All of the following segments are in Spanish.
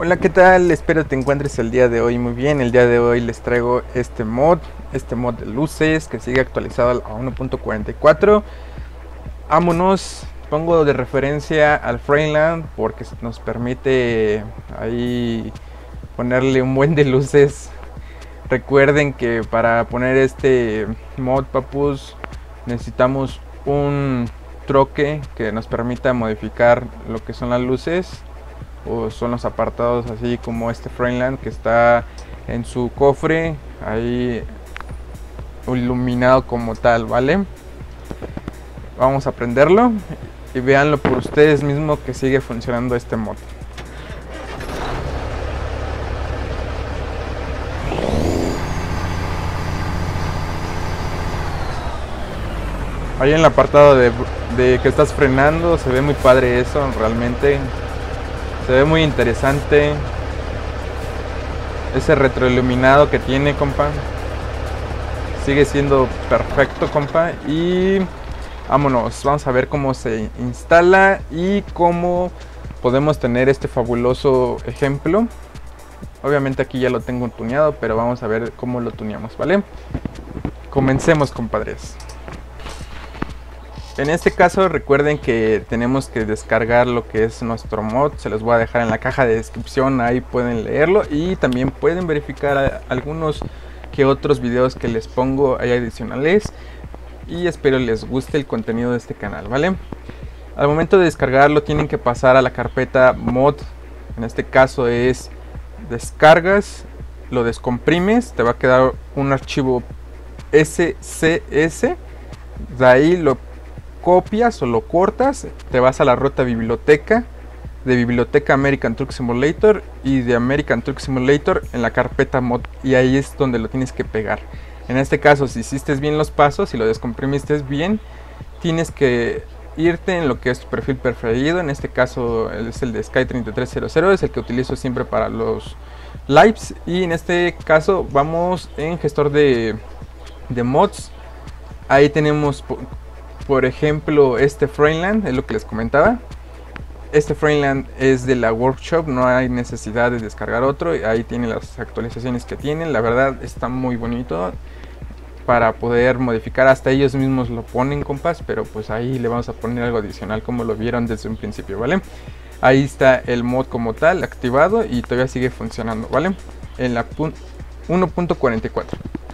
Hola, ¿qué tal? Espero te encuentres el día de hoy muy bien. El día de hoy les traigo este mod de luces que sigue actualizado a 1.44. Vámonos, pongo de referencia al Frameland porque nos permite ahí ponerle un buen de luces. Recuerden que para poner este mod, papus, necesitamos un troque que nos permita modificar lo que son las luces o son los apartados, así como este Frameland que está en su cofre ahí iluminado como tal, ¿vale? Vamos a prenderlo y véanlo por ustedes mismos que sigue funcionando este mod. Ahí en el apartado de que estás frenando se ve muy padre eso, realmente se ve muy interesante ese retroiluminado que tiene, compa. Sigue siendo perfecto, compa. Y vámonos, vamos a ver cómo se instala y cómo podemos tener este fabuloso ejemplo. Obviamente aquí ya lo tengo tuneado, pero vamos a ver cómo lo tuneamos, ¿vale? Comencemos, compadres. En este caso recuerden que tenemos que descargar lo que es nuestro mod. Se los voy a dejar en la caja de descripción, ahí pueden leerlo y también pueden verificar algunos que otros videos que les pongo ahí adicionales. Y espero les guste el contenido de este canal, ¿vale? Al momento de descargarlo tienen que pasar a la carpeta mod. En este caso es descargas, lo descomprimes, te va a quedar un archivo SCS. De ahí lo copias o lo cortas, te vas a la ruta biblioteca, de biblioteca American Truck Simulator y de American Truck Simulator en la carpeta mod, y ahí es donde lo tienes que pegar. En este caso, si hiciste bien los pasos y lo descomprimiste bien, tienes que irte en lo que es tu perfil preferido. En este caso es el de Sky3300, es el que utilizo siempre para los lives, y en este caso vamos en gestor de mods. Ahí tenemos por ejemplo este Frameland, es lo que les comentaba. Este Frameland es de la workshop, no hay necesidad de descargar otro. Ahí tiene las actualizaciones que tienen, la verdad está muy bonito para poder modificar, hasta ellos mismos lo ponen, compas, pero pues ahí le vamos a poner algo adicional como lo vieron desde un principio, ¿vale? Ahí está el mod como tal activado y todavía sigue funcionando, ¿vale? En la 1.44.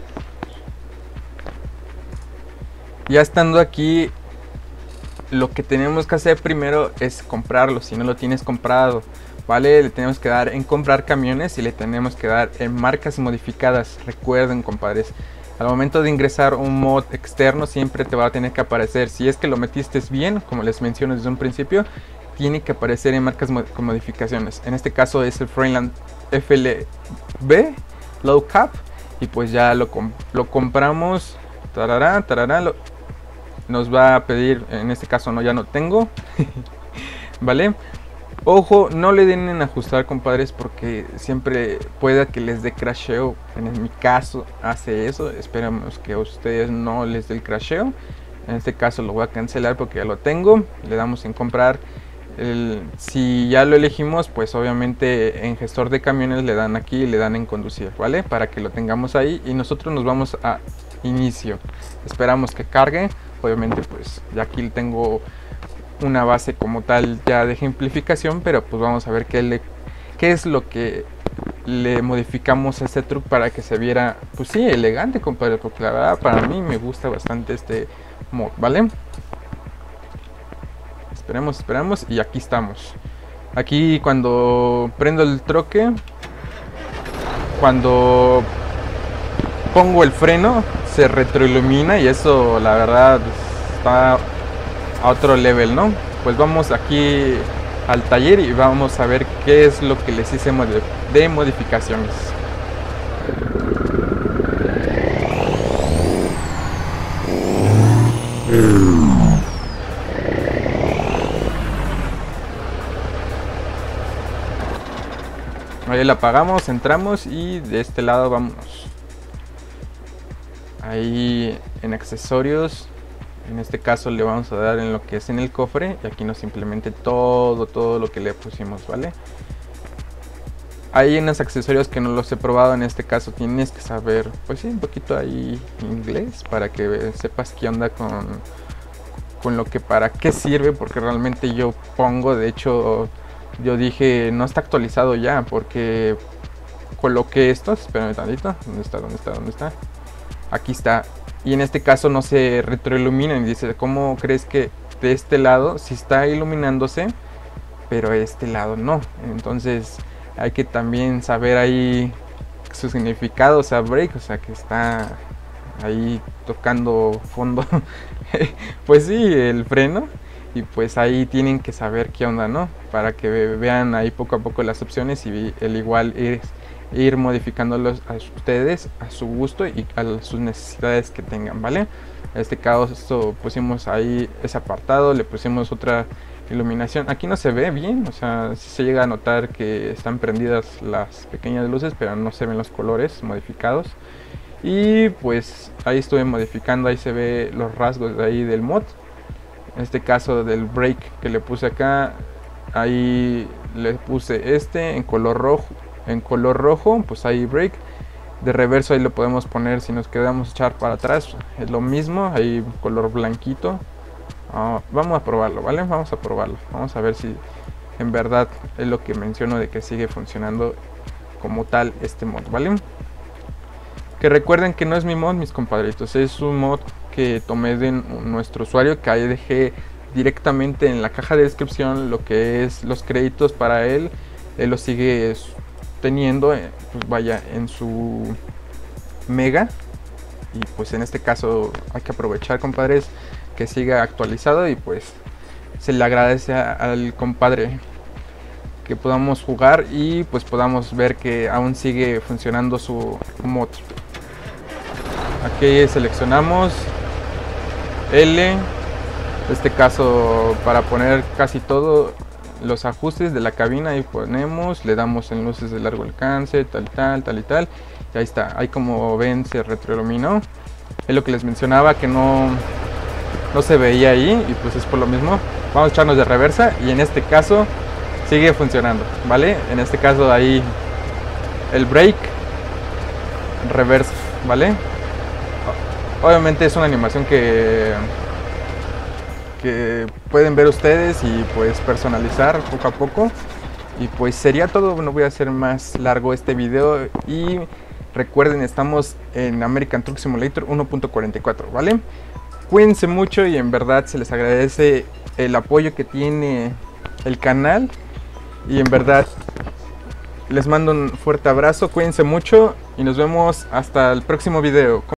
Ya estando aquí, lo que tenemos que hacer primero es comprarlo, si no lo tienes comprado, ¿vale? Le tenemos que dar en comprar camiones y le tenemos que dar en marcas modificadas. Recuerden, compadres, al momento de ingresar un mod externo siempre te va a tener que aparecer, si es que lo metiste bien, como les menciono desde un principio, tiene que aparecer en marcas con modificaciones. En este caso es el Frameland FLB Low Cap, y pues ya lo compramos. Tarará, tarará, nos va a pedir, en este caso no, ya no tengo. Vale, ojo, no le den en ajustar, compadres, porque siempre puede que les dé crasheo. En mi caso hace eso, esperamos que a ustedes no les dé el crasheo. En este caso lo voy a cancelar porque ya lo tengo. Le damos en comprar. Si ya lo elegimos, pues obviamente en gestor de camiones le dan aquí y le dan en conducir, ¿vale? Para que lo tengamos ahí y nosotros nos vamos a inicio. Esperamos que cargue. Obviamente pues ya aquí tengo una base como tal ya de ejemplificación, pero pues vamos a ver qué es lo que le modificamos a este truck para que se viera, pues sí, elegante, compadre, porque la verdad para mí me gusta bastante este mod, ¿vale? Esperemos y aquí estamos. Aquí cuando prendo el troque, cuando pongo el freno, se retroilumina y eso la verdad está a otro level, ¿no? Pues vamos aquí al taller y vamos a ver qué es lo que les hice de modificaciones. Ahí la apagamos, entramos y de este lado vámonos. Ahí en accesorios, en este caso le vamos a dar en lo que es en el cofre y aquí nos implemente todo lo que le pusimos, ¿vale? hay unos accesorios que no los he probado. En este caso tienes que saber, pues sí, un poquito ahí inglés para que sepas qué onda con lo que para qué sirve, porque realmente yo pongo, de hecho yo dije no está actualizado ya, porque coloqué estos, espérame tantito, ¿dónde está? Aquí está, y en este caso no se retroiluminan, y dice, ¿cómo crees que de este lado sí está iluminándose, pero este lado no? Entonces hay que también saber ahí su significado, o sea, break, o sea, que está ahí tocando fondo. Pues sí, el freno. Y pues ahí tienen que saber qué onda, ¿no? Para que vean ahí poco a poco las opciones y el igual ir modificándolos a ustedes, a su gusto y a sus necesidades que tengan, ¿vale? En este caso pusimos ahí ese apartado, le pusimos otra iluminación. Aquí no se ve bien, o sea, sí se llega a notar que están prendidas las pequeñas luces, pero no se ven los colores modificados. Y pues ahí estuve modificando, ahí se ve los rasgos de ahí del mod. En este caso del brake que le puse acá, ahí le puse en color rojo, pues ahí brake. De reverso ahí lo podemos poner si nos queremos echar para atrás, es lo mismo, ahí color blanquito. Vamos a probarlo, ¿vale? Vamos a probarlo, vamos a ver si en verdad es lo que menciono de que sigue funcionando como tal este mod, ¿vale? Que recuerden que no es mi mod, mis compadritos, es un mod que tomé de nuestro usuario, que ahí dejé directamente en la caja de descripción lo que es los créditos para él. Él lo sigue teniendo, pues vaya, en su Mega. Y pues en este caso hay que aprovechar, compadres, que siga actualizado, y pues se le agradece al compadre que podamos jugar y pues podamos ver que aún sigue funcionando su mod. Aquí seleccionamos L, en este caso para poner casi todo los ajustes de la cabina, ahí ponemos, le damos en luces de largo alcance, tal y tal, y ahí está, ahí como ven se retroiluminó. Es lo que les mencionaba, que no se veía ahí, y pues es por lo mismo. Vamos a echarnos de reversa y en este caso sigue funcionando, ¿vale? En este caso ahí el brake, reversa, ¿vale? Obviamente es una animación que pueden ver ustedes y pues personalizar poco a poco. Y pues sería todo, no voy a hacer más largo este video. Y recuerden, estamos en American Truck Simulator 1.44, ¿vale? Cuídense mucho y en verdad se les agradece el apoyo que tiene el canal. Y en verdad les mando un fuerte abrazo, cuídense mucho y nos vemos hasta el próximo video.